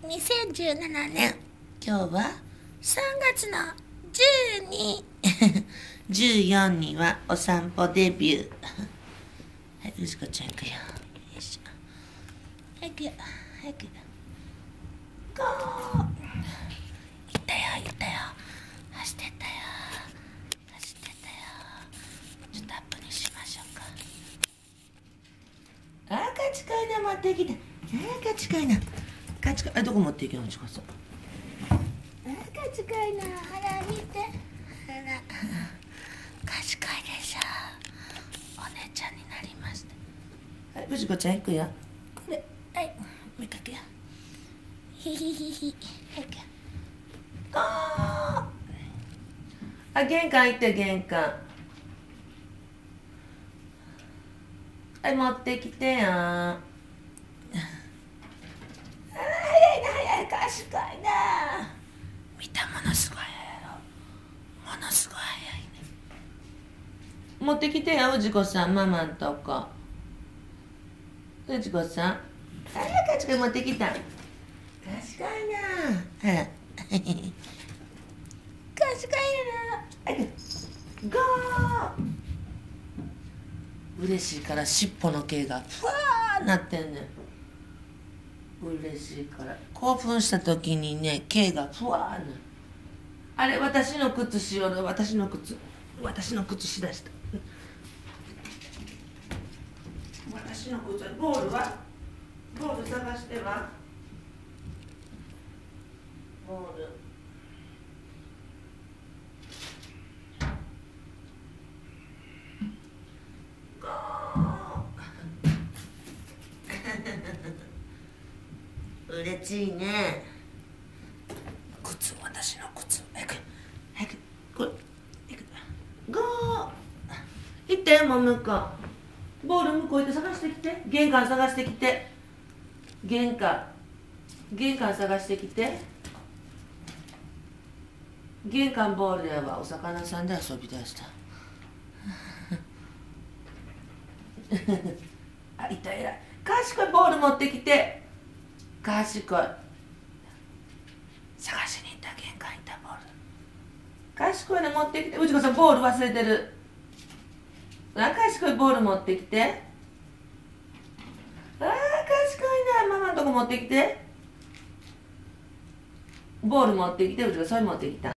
2017年、今日は3月の12、14にはお散歩デビュー。はい、うずこちゃん行くよ。よいしょ。早くよ、早く。ゴー。行ったよ、行ったよ。走ってったよ。走ってったよ。ちょっとアップにしましょうか。あ、近いな、持ってきた。あ、近いな。あ、どこ持っていけるの、ちこさん。あ、近いな。ほら、見て。ほら。賢いでしょ。お姉ちゃんになりました。はい、うじこちゃん行くよ。これ、はい、目かけよ。ひひひひ。はい、ゴー。あ、玄関行って、玄関。はい、持ってきてよ。賢いな。見たものすごいやろ。ものすごい早いね。持ってきてよ、うじこさん、ママんとこ。うじこさん。あら、賢い、持ってきた。賢いな。ほら。賢いな。ゴー。嬉しいから尻尾の毛がふわーなってんねん。嬉しいから興奮した時にね、毛がふわーな。あれ、私の靴しよる。私の靴しだした。私の靴。ボールはボール探しては。ボールゴー。嬉しいね。靴、私の靴。早く早く。これゴー。行ってもう向こう。ボール向こう行って探してきて。玄関探してきて。玄関探してきて。玄関ボールやわ。お魚さんで遊び出した。あ、いた、偉い。賢い、ボール持ってきて。賢い。探しに行った、玄関行ったボール。賢いの持ってきて。うちこさん、ボール忘れてる。あ、賢い、ボール持ってきて。あ、賢いな。ママのとこ持ってきて。ボール持ってきて。うちこそれ持ってきた。